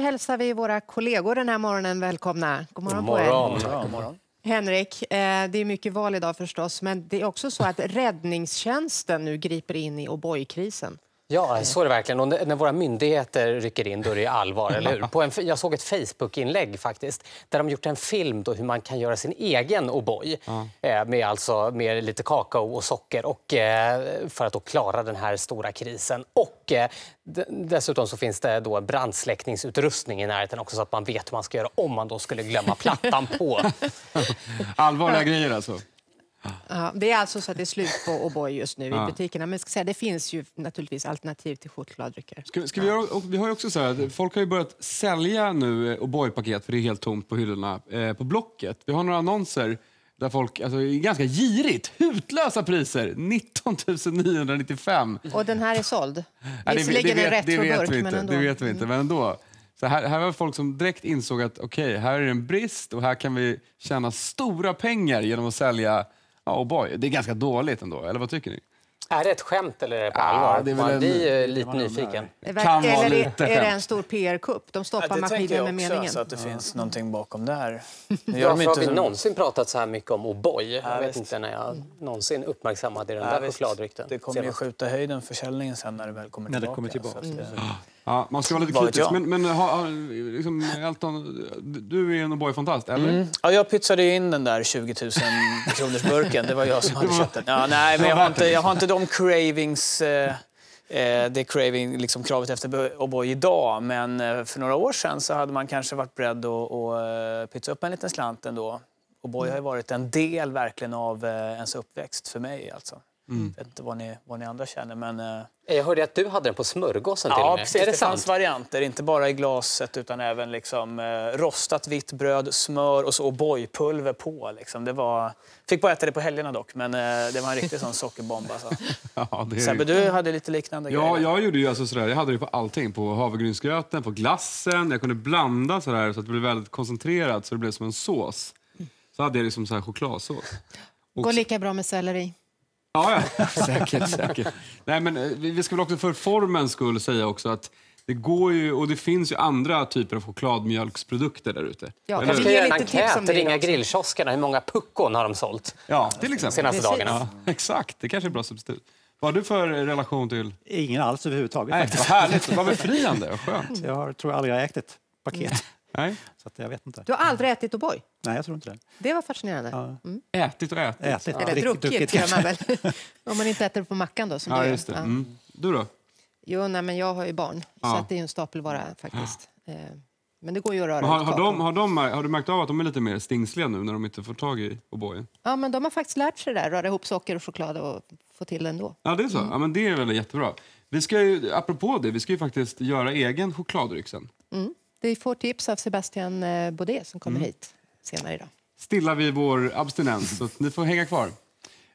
hälsar vi våra kollegor den här morgonen välkomna. God morgon på er. God morgon. Henrik, det är mycket val idag förstås, men det är också så att räddningstjänsten nu griper in i O'boy-krisen. Ja, så är det verkligen. Och när våra myndigheter rycker in, då är det allvar, eller hur? Jag såg ett Facebook-inlägg faktiskt, där de gjort en film då hur man kan göra sin egen O'boy med lite kakao och socker och för att då klara den här stora krisen. Och dessutom så finns det då brandsläckningsutrustning i närheten också, så att man vet hur man ska göra om man då skulle glömma plattan på. Allvarliga grejer alltså. Ja, det är alltså så att det är slut på O'boy just nu i butikerna. Men ska säga, det finns ju naturligtvis alternativ till chokladdrycker. Vi har ju också så här, folk har ju börjat sälja nu O'boy-paket, för det är helt tomt på hyllorna på Blocket. Vi har några annonser där folk, alltså ganska girigt, hutlösa priser, 19 995. Och den här är såld. Det vet vi inte, men ändå. Så här var folk som direkt insåg att okej, här är en brist och här kan vi tjäna stora pengar genom att sälja O'boy. Det är ganska dåligt ändå, eller vad tycker ni? Är det ett skämt eller är det på allvar? Det är väl man blir lite nyfiken. Eller är det en stor PR-kupp? De stoppar maskinen med meningen. Så att det finns någonting bakom där. Har vi någonsin pratat så här mycket om O'boy? Jag vet inte när jag någonsin uppmärksammade den där chokladrykten. Det kommer ju skjuta höjden försäljningen sen när det väl kommer tillbaka. Ja, man ska vara lite kritisk. Men liksom, Elton, du är en O'boy-fantast, eller? Ja, jag pytsade in den där 20 000 kronors burken. Det var jag som hade köpt den. Ja, nej, men jag har inte de cravings... det craving, liksom kravet efter O'boy idag. Men för några år sedan så hade man kanske varit beredd att pytsa upp en liten slant ändå. O'boy har ju varit en del verkligen av ens uppväxt för mig alltså. Jag vet inte vad ni andra känner, men... Jag hörde att du hade den på smörgåsen till och med. Ja, precis. Det fanns varianter, inte bara i glaset utan även liksom, rostat vitt bröd, smör och så O'boy-pulver på. Liksom. Det var... Fick bara äta det på helgerna dock, men det var en riktig sån sockerbomb. Alltså. Sebbe, du hade lite liknande grejer. Ja, jag gjorde ju alltså sådär. Jag hade det på allting. På havregrynsgröten, på glassen. Jag kunde blanda sådär så att det blev väldigt koncentrerat så det blev som en sås. Så hade jag liksom så här chokladsås. Går lika bra med selleri. Ja, säkert. Nej, men vi ska väl också för formens skull säga också att det går ju, och det finns ju andra typer av chokladmjölksprodukter där ute. Ja, jag ska göra en enkät, ringa grillkioskerna. Hur många puckon har de sålt? Ja, till exempel. Senaste dagarna. Ja, exakt, det kanske är bra substitut. Vad har du för relation till? Ingen alls överhuvudtaget. Nej, vad härligt, vad befriande och skönt. Jag tror aldrig jag har ätit ett paket. Nej. Så att jag vet inte. Du har aldrig ätit O'boy? Nej, jag tror inte det. Det var fascinerande. Ja. Ätit. Eller druckit kan man väl. Om man inte äter på mackan då. Som just det. Du då? Jo, nej, men jag har ju barn. Så att det är en stapelvara faktiskt. Men det går ju att röra. Har du märkt av att de är lite mer stingsliga nu när de inte får tag i O'boy? Ja, men de har faktiskt lärt sig det där. Röra ihop socker och choklad och få till det ändå. Ja, det är så. Ja, men det är väl jättebra. Vi ska ju, apropå det, vi ska ju faktiskt göra egen chokladdryck sen. Vi får tips av Sebastian Baudet som kommer hit senare idag. Stillar vi vår abstinens, så ni får hänga kvar.